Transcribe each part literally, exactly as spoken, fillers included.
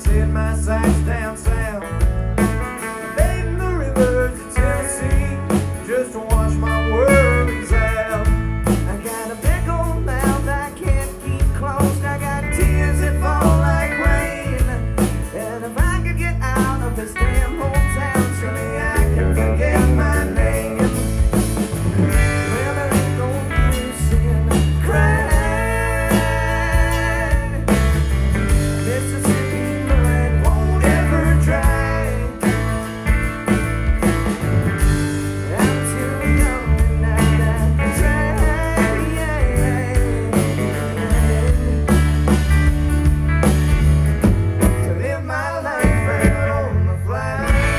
set my sights down south, fading the rivers of Tennessee, just to wash my worries out. I got a big old mouth I can't keep closed. I got tears that fall like rain, and if I could get out of this damn hometown, surely I can forget my name. Well, there ain't no use in crying. Mississippi blood won't ever dry. I'm too young and not that try to live my life out on the fly.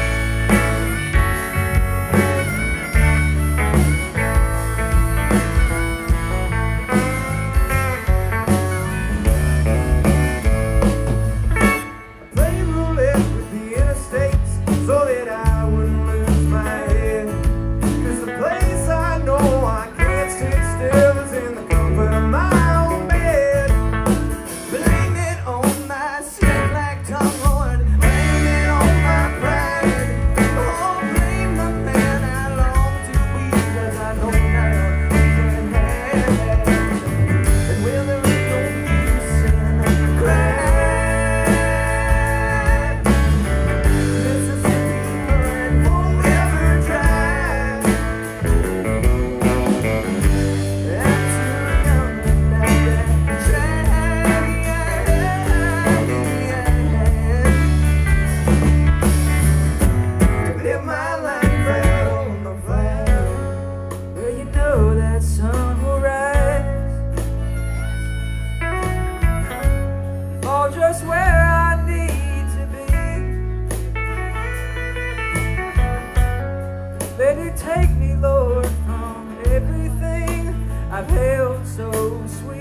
Play roulette with the interstates so that I wouldn't lose my head. 'Cause the place I know I can't sit still is in the comfort of my own bed. Blame it on my sick black tongue, Lord. Blame it on my pride. Oh, blame the man I long to be, 'cause I know now he can't have it. And well, there ain't no use in crying. Mississippi blood won't ever dry. I'm too young and not that try to live my life out on the flat. Well, you know that sun will rise, all just where I need to be. Let it take me, Lord, from everything I've held so sweet.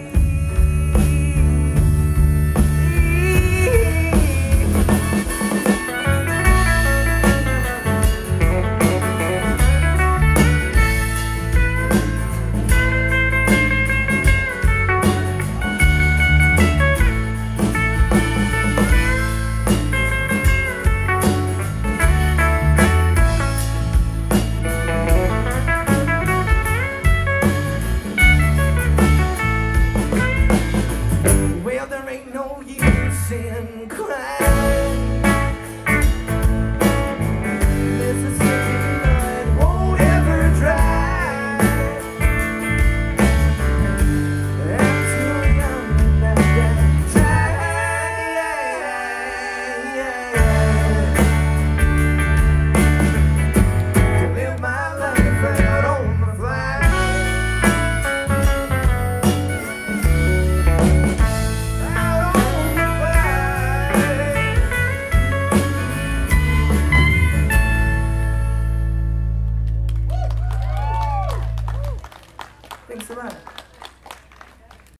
Well, there ain't no use in crying.